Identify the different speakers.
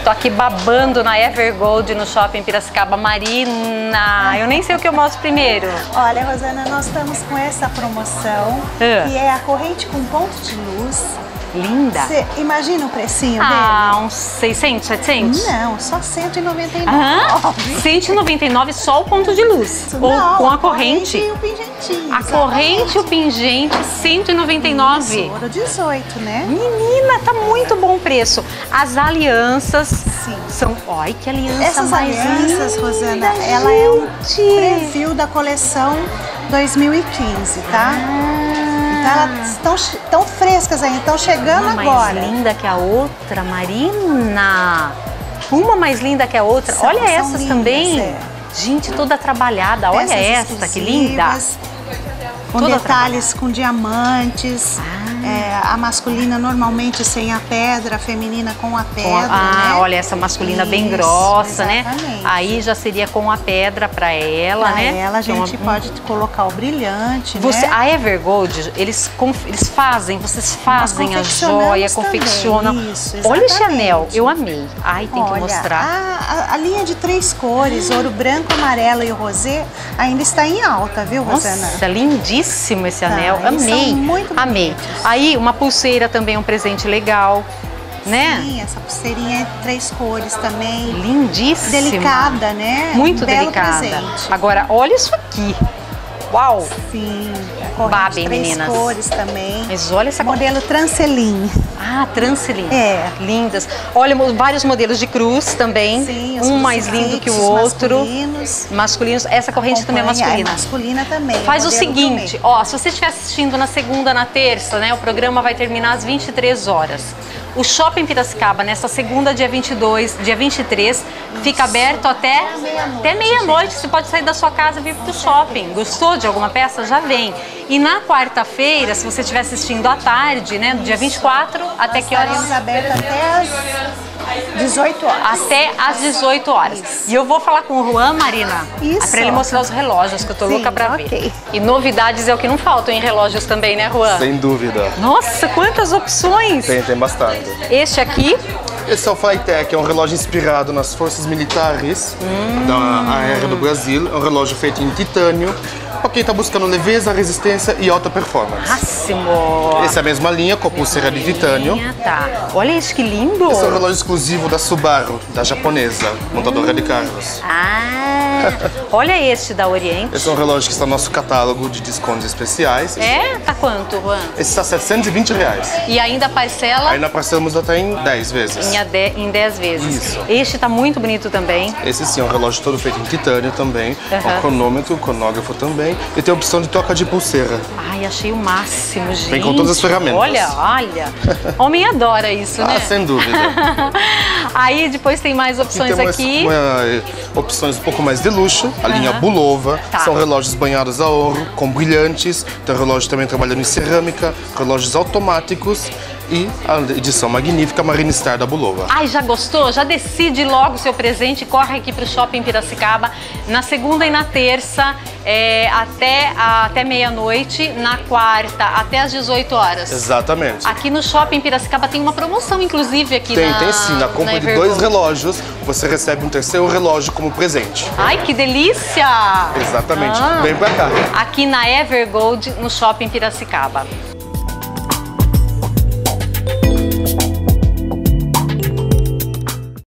Speaker 1: Tô aqui babando na Evergold no Shopping Piracicaba. Marina, eu nem sei o que eu mostro primeiro.
Speaker 2: Olha, Rosana, nós estamos com essa promoção, que é a corrente com ponto de luz.
Speaker 1: Linda.
Speaker 2: Você imagina o precinho dele?
Speaker 1: Uns 600, 700?
Speaker 2: Não, só 199.
Speaker 1: Aham, 199 só o ponto de luz.
Speaker 2: Não,
Speaker 1: Ou com a corrente.
Speaker 2: E o pingentinho.
Speaker 1: A corrente e o pingente, 199.
Speaker 2: Isso, ouro 18, né?
Speaker 1: Menina, tá muito bom o preço. As alianças são... Ai, que aliança
Speaker 2: Essas
Speaker 1: mais
Speaker 2: alianças,
Speaker 1: linda,
Speaker 2: Rosana, ela é um
Speaker 1: gente.
Speaker 2: preview da coleção 2015, tá? Então elas estão frescas ainda, estão chegando
Speaker 1: Uma
Speaker 2: agora.
Speaker 1: mais linda que a outra, Marina. Uma mais linda que a outra. Olha
Speaker 2: São
Speaker 1: essas
Speaker 2: lindas,
Speaker 1: também. Gente, toda trabalhada. Olha
Speaker 2: Peças
Speaker 1: essa, que linda.
Speaker 2: exclusivas, Com
Speaker 1: Toda
Speaker 2: detalhes, com diamantes. A masculina normalmente sem a pedra, a feminina com a pedra, né?
Speaker 1: Olha essa masculina bem
Speaker 2: Isso,
Speaker 1: grossa, né?
Speaker 2: exatamente.
Speaker 1: Aí já seria com a pedra pra ela,
Speaker 2: Pra
Speaker 1: né?
Speaker 2: ela a
Speaker 1: Então,
Speaker 2: gente pode colocar o brilhante,
Speaker 1: Você,
Speaker 2: né?
Speaker 1: a Evergold, vocês fazem a
Speaker 2: confeccionamos
Speaker 1: joia,
Speaker 2: também,
Speaker 1: confeccionam.
Speaker 2: isso,
Speaker 1: Olha esse
Speaker 2: exatamente.
Speaker 1: anel, eu amei. Ai, tem que mostrar.
Speaker 2: A linha de 3 cores, ouro branco, amarelo e rosé, ainda está em alta, viu, Rosana?
Speaker 1: Nossa, lindíssimo esse anel.
Speaker 2: eles são
Speaker 1: Amei,
Speaker 2: muito
Speaker 1: amei.
Speaker 2: bonitos.
Speaker 1: Aí, uma pulseira também, um presente legal, né?
Speaker 2: Sim, essa pulseirinha é 3 cores também.
Speaker 1: Lindíssima.
Speaker 2: Delicada, né?
Speaker 1: Muito
Speaker 2: Um belo
Speaker 1: delicada.
Speaker 2: presente.
Speaker 1: Agora, olha isso aqui. Uau!
Speaker 2: Sim, corrente
Speaker 1: Babem,
Speaker 2: 3
Speaker 1: meninas.
Speaker 2: cores também.
Speaker 1: Mas olha essa
Speaker 2: Modelo Trancelim.
Speaker 1: Trancelim.
Speaker 2: É.
Speaker 1: Lindas. Olha, vários modelos de cruz também.
Speaker 2: Sim, os
Speaker 1: um mais lindo que o
Speaker 2: crucifixos
Speaker 1: outro.
Speaker 2: masculinos.
Speaker 1: Masculinos. Essa corrente também é masculina.
Speaker 2: É masculina também.
Speaker 1: Faz o
Speaker 2: modelo
Speaker 1: seguinte,
Speaker 2: também.
Speaker 1: ó, se você estiver assistindo na segunda, na terça, né, o programa vai terminar às 23 horas. O Shopping Piracicaba, nessa segunda, dia 22, dia 23, fica aberto até meia-noite. Você pode sair da sua casa e vir pro shopping. Gostou de alguma peça? Já vem. E na quarta-feira, se você estiver assistindo à tarde, né, no dia 24, até que horas?
Speaker 2: Estaremos abertos até às 18 horas.
Speaker 1: Até às 18 horas.
Speaker 2: Isso.
Speaker 1: E eu vou falar com o Juan, Marina,
Speaker 2: Isso.
Speaker 1: pra ele mostrar os relógios, que eu tô
Speaker 2: Sim,
Speaker 1: louca pra
Speaker 2: ok.
Speaker 1: ver. E novidades é o que não faltam em relógios também, né, Juan?
Speaker 3: Sem dúvida.
Speaker 1: Nossa, quantas opções!
Speaker 3: Tem bastante.
Speaker 1: Este aqui,
Speaker 3: Esse é o Flytech, é um relógio inspirado nas forças militares da Aérea do Brasil. É um relógio feito em titânio, para quem está buscando leveza, resistência e alta performance.
Speaker 1: máximo!
Speaker 3: Essa é a mesma linha, com a pulseira de titânio.
Speaker 1: Tá. Olha isso, que lindo!
Speaker 3: Esse é um relógio exclusivo da Subaru, da japonesa, montadora de carros.
Speaker 1: Olha este da Oriente.
Speaker 3: Esse é um relógio que está no nosso catálogo de descontos especiais.
Speaker 1: Tá quanto, Juan?
Speaker 3: Esse está R$ 720.
Speaker 1: E ainda parcela
Speaker 3: Aí nós parcelamos até em 10 vezes.
Speaker 1: em 10 vezes.
Speaker 3: Isso.
Speaker 1: Este tá muito bonito também.
Speaker 3: Esse sim é um relógio todo feito em titânio também,
Speaker 1: Aham.
Speaker 3: um cronômetro, um cronógrafo também, e tem a opção de troca de pulseira.
Speaker 1: Ai, achei o máximo, gente.
Speaker 3: Vem com todas as ferramentas.
Speaker 1: Olha. Homem adora isso, né?
Speaker 3: Sem dúvida.
Speaker 1: Aí depois tem mais opções
Speaker 3: Temos
Speaker 1: aqui.
Speaker 3: opções um pouco mais de luxo, a linha Bulova,
Speaker 1: Tá.
Speaker 3: são relógios banhados a ouro, com brilhantes, tem relógio também trabalhando em cerâmica, relógios automáticos e a edição magnífica Marine Star da Bulova.
Speaker 1: Ai, já gostou? Já decide logo o seu presente e corre aqui pro Shopping Piracicaba na segunda e na terça, até meia-noite, na quarta até às 18 horas.
Speaker 3: Exatamente.
Speaker 1: Aqui no Shopping Piracicaba tem uma promoção, inclusive, aqui
Speaker 3: Tem sim. Na compra de 2 relógios, você recebe um terceiro relógio como presente.
Speaker 1: Ai, que delícia!
Speaker 3: Exatamente. Vem pra cá.
Speaker 1: Aqui na Evergold, no Shopping Piracicaba.